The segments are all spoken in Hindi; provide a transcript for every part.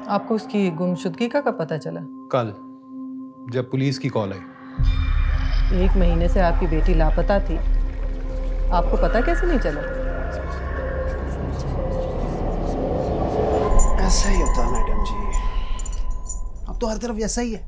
आपको उसकी गुमशुदगी का कब पता चला? कल, जब पुलिस की कॉल आई। 1 महीने से आपकी बेटी लापता थी, आपको पता कैसे नहीं चला? ऐसा ही होता है मैडम जी, अब तो हर तरफ ऐसा ही है।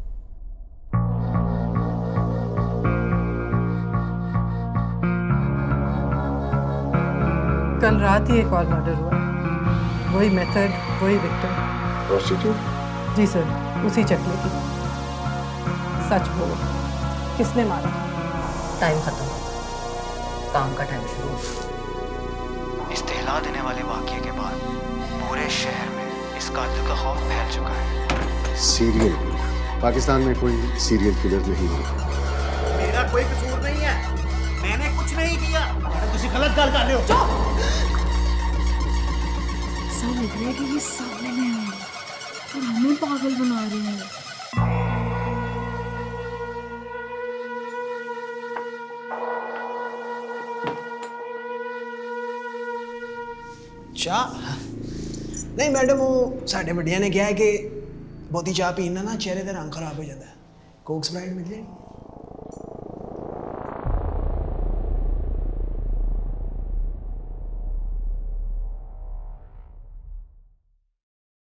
कल रात ही एक और मर्डर हुआ, वही मेथड, वही विक्टिम। प्रोस्टिट्यूट? जी सर, उसी चकले की। सच बोलो, किसने मारा? टाइम खत्म, काम का टाइम शुरू। इस दहला देने वाले वाकये के बाद पूरे शहर में इस कातिल का खौफ फैल चुका है। सीरियल किलर, पाकिस्तान में कोई सीरियल किलर नहीं है। मेरा कोई कसूर नहीं है, मैंने कुछ नहीं किया। तुम गलत गल कर रहे हो। ऐसा लग रहा है कि ये सामने में है और हमें पागल बना रहे हैं। चाह नहीं मैडम, वो साढ़े बड़िया ने कहा है कि बहुती चाह पीना ना चेहरे का रंग खराब हो जाता है। कोक स्प्राइट मिल जाएगी?